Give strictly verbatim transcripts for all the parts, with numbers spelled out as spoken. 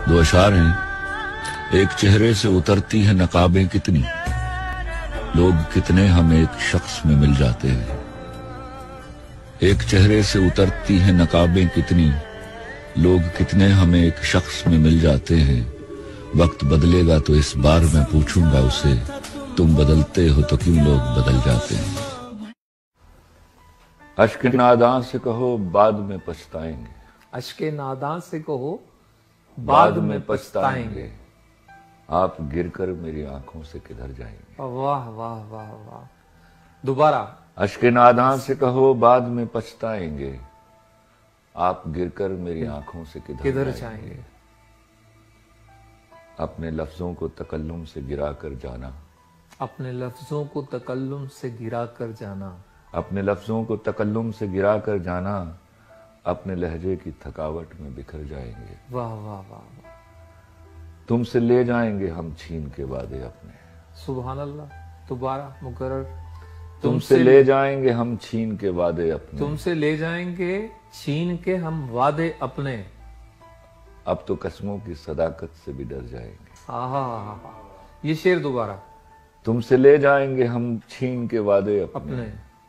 دو اشعار ہیں۔ ایک چہرے سے اترتی ہیں نقابیں کتنی، لوگ کتنے ہم ایک شخص میں مل جاتے ہیں۔ ایک چہرے سے اترتی ہیں نقابیں کتنی، لوگ کتنے ہم ایک شخص میں مل جاتے ہیں۔ وقت بدلے گا تو اس بار میں پوچھوں گا اسے، تم بدلتے ہو تو کیوں لوگ بدل جاتے ہیں۔ اشک ناداں سے کہو بعد میں پچھتائیں گے، اشک ناداں سے کہو بعد میں پچھتائیں گے، آپ گر کر میری آنکھوں سے کدھر جائیں گے۔ واہ واہ واہ واہ، دوبارہ۔ اشک ناداں سے کہو بعد میں پچھتائیں گے، آپ گر کر میری آنکھوں سے کدھر کدھر جائیں جائیں گے۔ گے۔ اپنے لفظوں کو تکلم سے گرا کر جانا، اپنے لفظوں کو تکلم سے گرا کر جانا، اپنے لفظوں کو تکلم سے گرا کر جانا، اپنے لہجے کی تھکاوٹ میں بکھر جائیں گے۔ واہ واہ واہ واہ، تم سے لے جائیں گے ہم چھین کے وعدے اپنے، سبحان اللہ۔ دوبارہ مکرر۔ تم سے لے جائیں گے ہم چھین کے وعدے اپنے، تم سے لے جائیں گے چھین کے ہم وعدے اپنے، اب تو قسموں کی صداقت سے بھی ڈر جائیں گے۔ آہا، یہ شعر دوبارہ۔ تم سے لے جائیں گے ہم چھین کے وعدے اپنے، اپنے،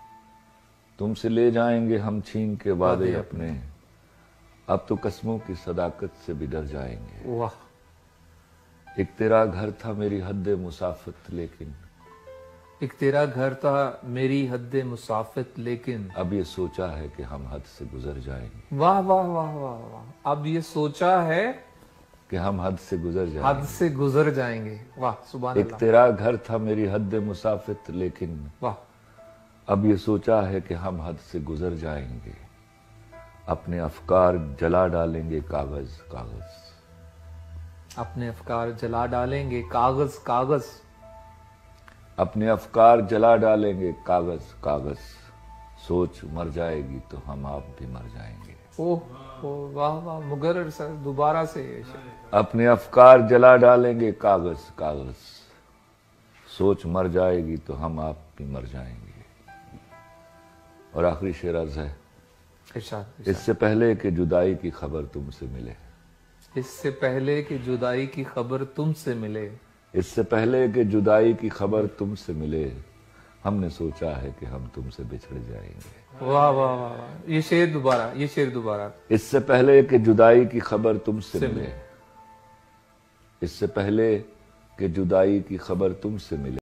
تم سے لے جائیں گے ہم چھین کے وعدے اپنے، اب تو قسموں کی صداقت سے بھی ڈر جائیں گے۔ واہ۔ ایک تیرا گھر تھا میری حد مسافت لیکن، ایک تیرا گھر تھا میری حد مسافت لیکن، اب یہ سوچا ہے کہ ہم حد سے گزر جائیں گے۔ واہ واہ واہ واہ واہ، اب یہ سوچا ہے کہ ہم حد سے گزر جائیں حد گے۔ سے گزر جائیں گے۔ واہ سبحان ایک اللہ۔ تیرا گھر تھا میری حد مسافت لیکن، واہ، اب یہ سوچا ہے کہ ہم حد سے گزر جائیں گے۔ اپنے افکار جلا ڈالیں گے کاغذ کاغذ، اپنے افکار جلا ڈالیں گے کاغذ کاغذ، اپنے افکار جلا ڈالیں گے کاغذ کاغذ، سوچ مر جائے گی تو ہم آپ بھی مر جائیں گے۔ اوہ اوہ، واہ واہ مکرر سر، دوبارہ سے یہ شعر۔ اپنے افکار جلا ڈالیں گے کاغذ کاغذ، سوچ مر جائے گی تو ہم آپ بھی مر جائیں گے۔ اور آخری شعر عرض ہے، ارشاد۔ اس سے پہلے کہ جدائی کی خبر تم سے ملے، اس سے پہلے کہ جدائی کی خبر تم سے ملے، اس سے پہلے کہ جدائی کی خبر تم سے ملے، ہم نے سوچا ہے کہ ہم تم سے بچھڑ جائیں گے۔ واہ واہ واہ واہ، یہ شعر دوبارہ، یہ شعر دوبارہ۔ اس سے پہلے کہ جدائی کی خبر تم سے ملے، اس سے پہلے کہ جدائی کی خبر تم سے ملے۔